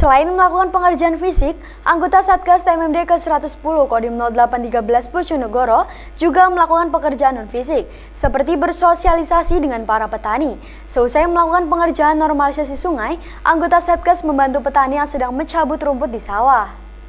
Selain melakukan pengerjaan fisik, anggota Satgas TMMD ke-110 Kodim 0813 Bojonegoro juga melakukan pekerjaan non-fisik, seperti bersosialisasi dengan para petani. Seusai melakukan pengerjaan normalisasi sungai, anggota Satgas membantu petani yang sedang mencabut rumput di sawah.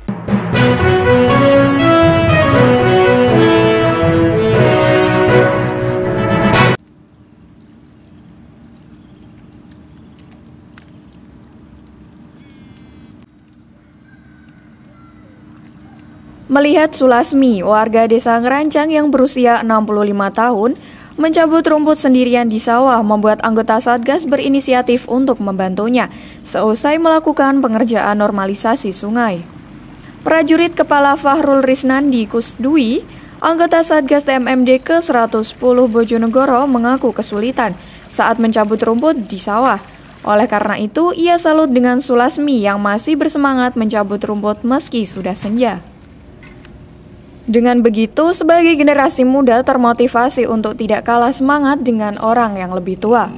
Melihat Sulasmi, warga desa Ngerancang yang berusia 65 tahun, mencabut rumput sendirian di sawah membuat anggota Satgas berinisiatif untuk membantunya seusai melakukan pengerjaan normalisasi sungai. Prajurit Kepala Fahrul Risnandi Kusdui, anggota Satgas TMMD ke-110 Bojonegoro mengaku kesulitan saat mencabut rumput di sawah. Oleh karena itu, ia salut dengan Sulasmi yang masih bersemangat mencabut rumput meski sudah senja. Dengan begitu, sebagai generasi muda termotivasi untuk tidak kalah semangat dengan orang yang lebih tua.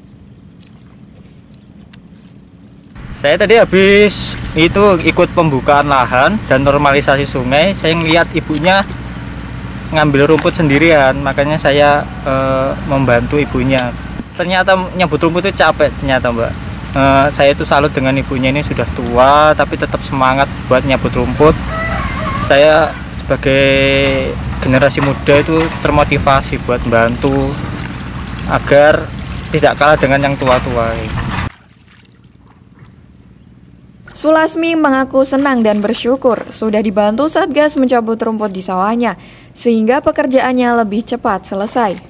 Saya tadi habis ikut pembukaan lahan dan normalisasi sungai. Saya ngeliat ibunya ngambil rumput sendirian, makanya saya membantu ibunya. Ternyata nyabut rumput itu capek ternyata, Mbak. Saya itu salut dengan ibunya, ini sudah tua tapi tetap semangat buat nyabut rumput. Saya sebagai generasi muda itu termotivasi buat membantu agar tidak kalah dengan yang tua-tua. Sulasmi mengaku senang dan bersyukur sudah dibantu Satgas mencabut rumput di sawahnya sehingga pekerjaannya lebih cepat selesai.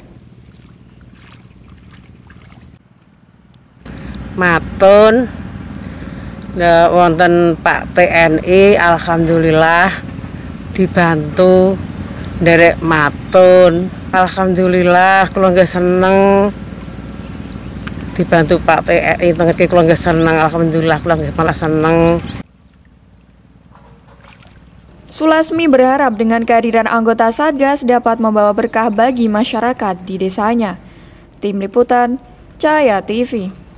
Matun wonten Pak TNI, alhamdulillah dibantu nderek matun. Alhamdulillah kula nggih seneng dibantu Pak TNI, tengke kula nggih seneng. Alhamdulillah kula nggih malah seneng. Sulasmi berharap dengan kehadiran anggota Satgas dapat membawa berkah bagi masyarakat di desanya. Tim Liputan Cahaya TV.